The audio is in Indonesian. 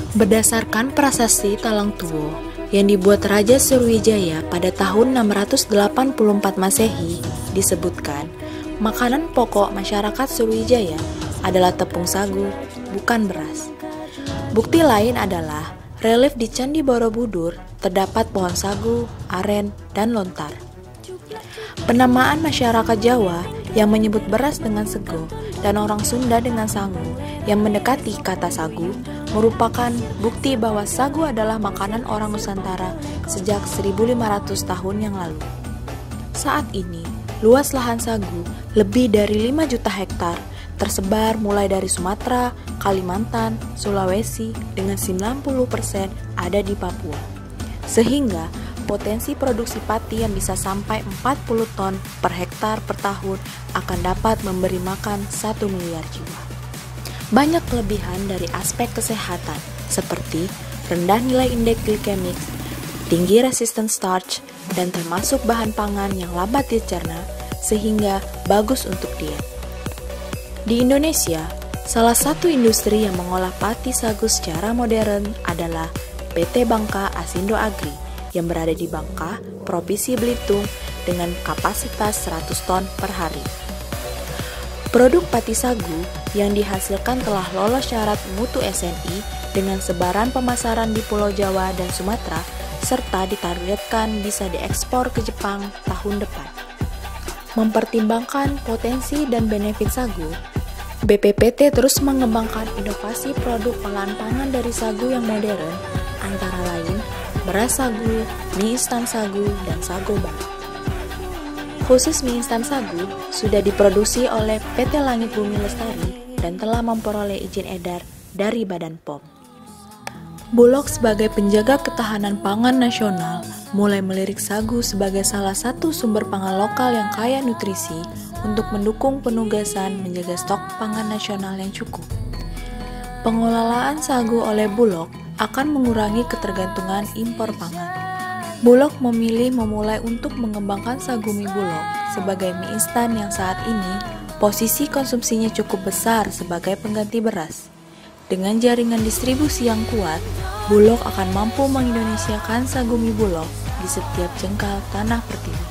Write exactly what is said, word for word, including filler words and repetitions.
Berdasarkan prasasti Talang Tuwo yang dibuat Raja Sriwijaya pada tahun enam ratus delapan puluh empat Masehi, disebutkan makanan pokok masyarakat Sriwijaya adalah tepung sagu, bukan beras. Bukti lain adalah relief di Candi Borobudur terdapat pohon sagu, aren, dan lontar. Penamaan masyarakat Jawa yang menyebut beras dengan sego dan orang Sunda dengan sangu yang mendekati kata sagu merupakan bukti bahwa sagu adalah makanan orang Nusantara sejak seribu lima ratus tahun yang lalu. Saat ini, luas lahan sagu lebih dari lima juta hektar tersebar mulai dari Sumatera, Kalimantan, Sulawesi dengan sembilan puluh persen ada di Papua. Sehingga potensi produksi pati yang bisa sampai empat puluh ton per hektar per tahun akan dapat memberi makan satu miliar jiwa. Banyak kelebihan dari aspek kesehatan seperti rendah nilai indeks glikemik, tinggi resisten starch, dan termasuk bahan pangan yang lambat dicerna sehingga bagus untuk diet. Di Indonesia, salah satu industri yang mengolah pati sagu secara modern adalah P T Bangka Asindo Agri yang berada di Bangka, Provinsi Belitung dengan kapasitas seratus ton per hari. Produk pati sagu yang dihasilkan telah lolos syarat mutu S N I dengan sebaran pemasaran di Pulau Jawa dan Sumatera serta ditargetkan bisa diekspor ke Jepang tahun depan. Mempertimbangkan potensi dan benefit sagu, B P P T terus mengembangkan inovasi produk olahan pangan dari sagu yang modern, antara lain beras sagu, mie instan sagu, dan sago baru. Khusus mie instan sagu sudah diproduksi oleh P T Langit Bumi Lestari dan telah memperoleh izin edar dari Badan P O M. Bulog sebagai penjaga ketahanan pangan nasional mulai melirik sagu sebagai salah satu sumber pangan lokal yang kaya nutrisi untuk mendukung penugasan menjaga stok pangan nasional yang cukup. Pengelolaan sagu oleh Bulog akan mengurangi ketergantungan impor pangan. Bulog memilih memulai untuk mengembangkan sagu mie Bulog sebagai mie instan yang saat ini posisi konsumsinya cukup besar sebagai pengganti beras. Dengan jaringan distribusi yang kuat, Bulog akan mampu mengindonesiakan sagu mie Bulog di setiap jengkal tanah pertiwi.